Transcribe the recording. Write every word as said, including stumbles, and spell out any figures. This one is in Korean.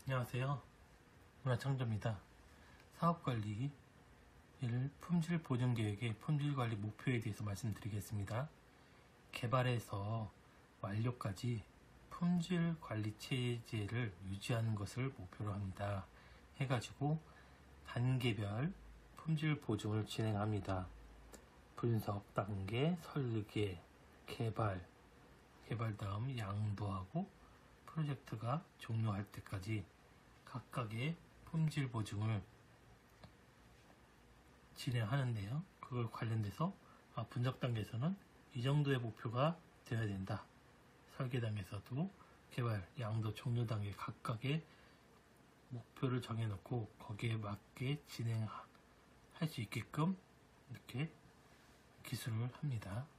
안녕하세요. 문화창조입니다. 사업관리 일 품질 보증 계획의 품질관리 목표에 대해서 말씀드리겠습니다. 개발에서 완료까지 품질관리 체제를 유지하는 것을 목표로 합니다. 해가지고 단계별 품질 보증을 진행합니다. 분석 단계, 설계, 개발, 개발 다음 양도하고 프로젝트가 종료할 때까지 각각의 품질 보증을 진행하는데요. 그걸 관련돼서 아, 분석 단계에서는 이 정도의 목표가 되어야 된다. 설계 단계에서도 개발, 양도, 종료 단계 각각의 목표를 정해놓고 거기에 맞게 진행할 수 있게끔 이렇게 기술을 합니다.